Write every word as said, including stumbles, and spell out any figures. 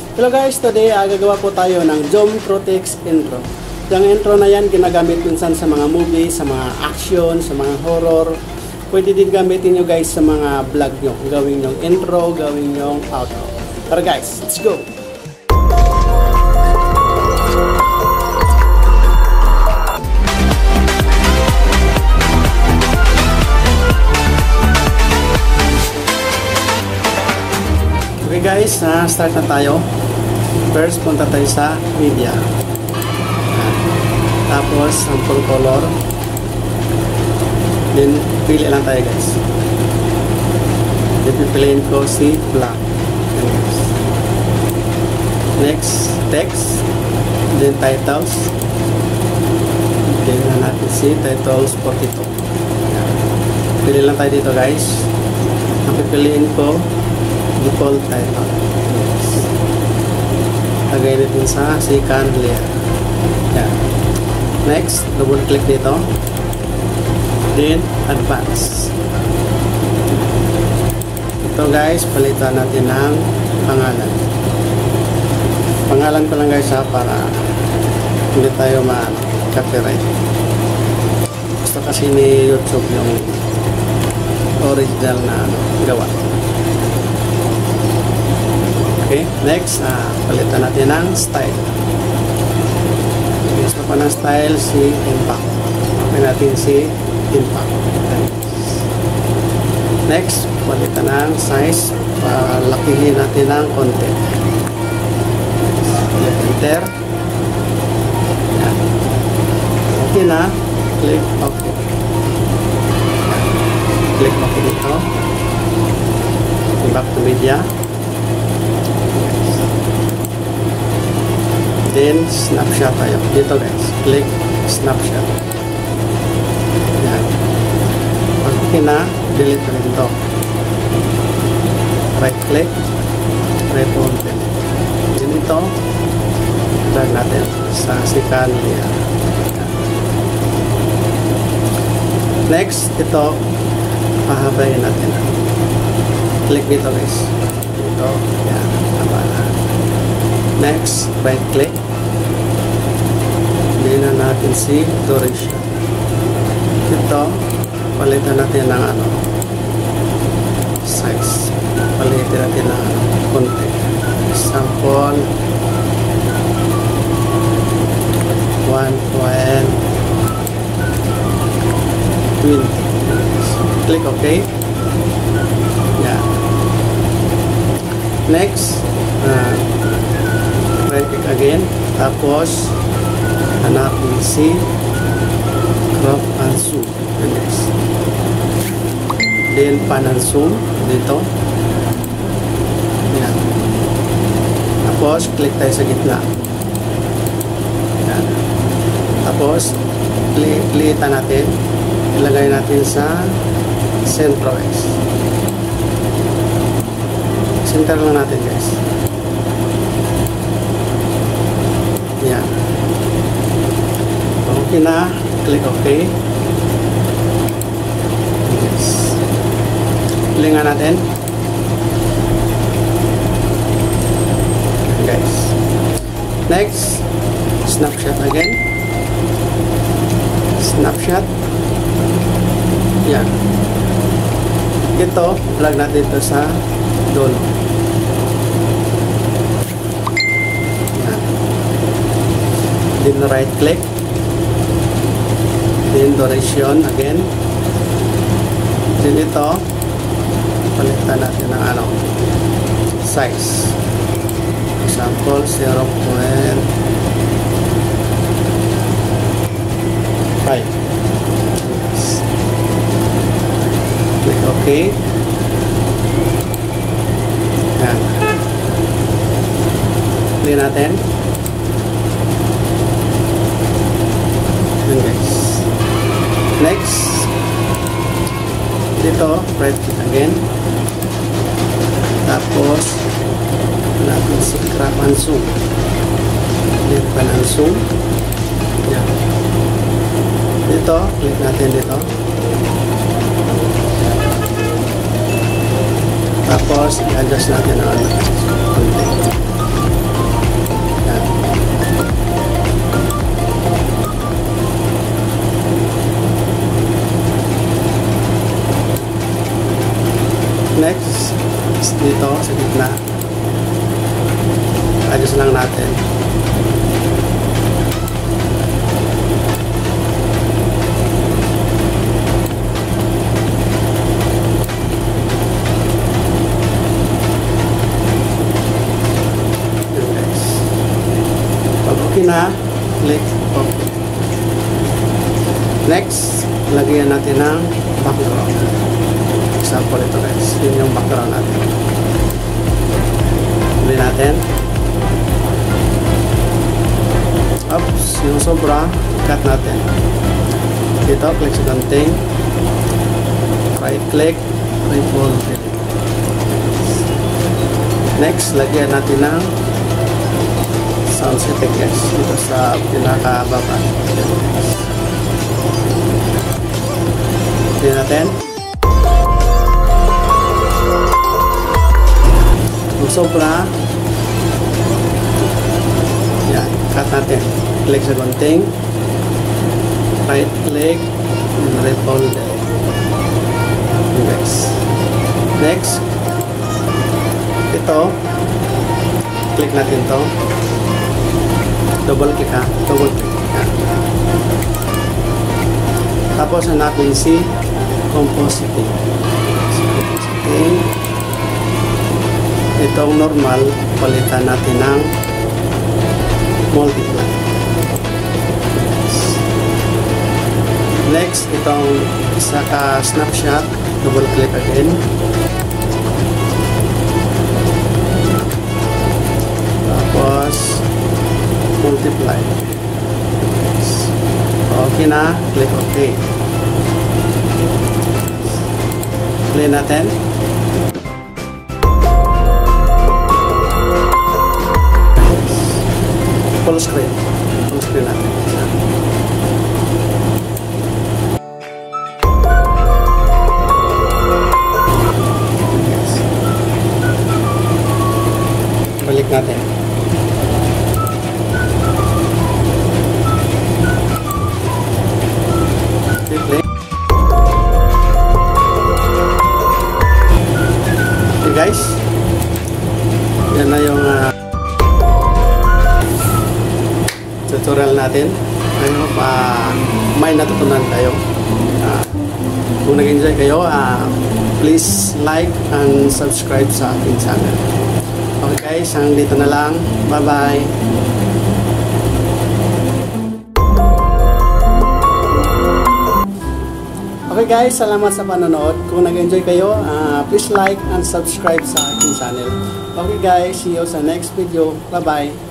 Hello guys, today uh, gagawa po tayo ng Jom Protex intro. Yung intro na yan ginagamit minsan sa mga movie, sa mga action, sa mga horror. Pwede din gamitin nyo guys sa mga vlog nyo. Gawin yung intro, gawin yung outro. Tara guys, let's go! Okay guys, uh, start na tayo. First, punta tayo sa media. Tapos, sample color. Then, pili lang tayo guys. Then, pipiliin ko si black. Next, text. Then, titles. Then, na natin si titles forty-two. Pili lang tayo dito guys. Ang pipiliin ko, default title. Lagay natin sa second layer. Yan. Next, double click dito. Then, advance. Ito guys, palitan natin ng pangalan. Pangalan ko lang guys ha, para hindi tayo ma-copyright. Gusto kasi ni YouTube yung original na ano, gawa. Okay, next, uh, palitan natin ng style. Gusto ko ng style si impact. Okay natin si impact. Next, palitan ng size. Palakihin natin ng konti. Enter. Yan. Okay na. Click OK. Click OK dito. Back to media. Then, snapshot tayo. Dito guys. Click snapshot. Yan. Pag okay na, delete na rin ito. Right click. Right open. Then ito, drag natin sa second layer. Next, ito, pahabayin natin. Click dito guys. Dito. Yan. Haba na. Next, right click. Hindi na natin si duration. Ito, palitan natin ng ano, size. Palitan natin ng ano, konti. Example, one point two zero. Click OK. Yeah. Next, uh, right click again, tapos hanapin si crop and zoom. Then pan and zoom dito. Yan. Tapos click tayo sa gitna. Yan. Tapos pilitan natin, ilagay natin sa center guys. Center lang natin guys. Yan. Okay na. Click OK. Yes. Pilingan natin. Guys. Next. Snapshot again. Snapshot. Yan. Ito, plug natin ito sa dulo. Then right click, then duration again, then ito palitan natin ng ano, size. Example zero point five. Click OK. Yan. Play natin. Guys. Next, dito right click again, tapos natin si crop and zoom. Dito pa ng zoom. Yan. Dito click natin dito, tapos i-adjust natin ang konti. press lang natin. Yan guys. Pag okay na, click OK. Next, lagyan natin ng background. Example ito guys. Yun yung background natin. Huli natin. Oops, yung sobra, cut natin. Dito, click sa ganting. Right click, refold. Next, lagyan natin ng sound effect guys. Dito sa pinakababa. Huli natin. Yung sobra, yan, cut natin. Click sa gunting, right click, and refold it. Okay, guys. Next, ito, click natin to, double click ha, double click. Yan. Tapos hanapin si compositing. Compositing. Itong normal, palitan natin ng multiply. Next, itong isa ka snapshot, double click again. Tapos multiply. Okay na, click OK. Play natin. Full screen. Full screen natin. Balik natin. Play. Okay guys. Yan na yung uh, tutorial natin. I hope uh, may natutunan kayo. Uh, kung nag-enjoy kayo, uh, please like and subscribe sa aking channel. Okay guys, hanggang dito na lang. Bye bye. Okay guys, salamat sa panonood. Kung nag-enjoy kayo, uh, please like and subscribe sa aking channel. Okay guys, see you sa next video. Bye bye.